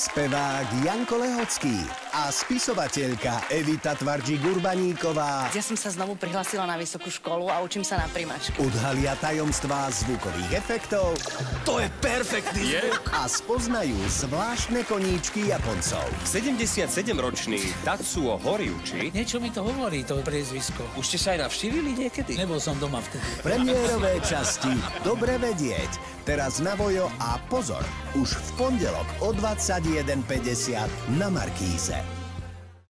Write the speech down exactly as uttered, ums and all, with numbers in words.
spevák Janko Lehocký a spisovateľka Evita Tvardžík-Urbaníková Ja som sa znovu prihlásila na vysokú školu a učím sa na primačke. odhalia tajomstvá zvukových efektov. To je perfektný zvuk. A spoznajú zvláštne koníčky Japoncov. sedemdesiatsedemročný Tatsuo Horiuchi. Niečo mi to hovorí, to priezvisko. Už ste sa aj navštívili niekedy? Nebol som doma vtedy. Premiérové časti Dobre vedieť. Teraz na Vojo a pozor, už v pondelok o dvadsaťjeden päťdesiat na Markíze.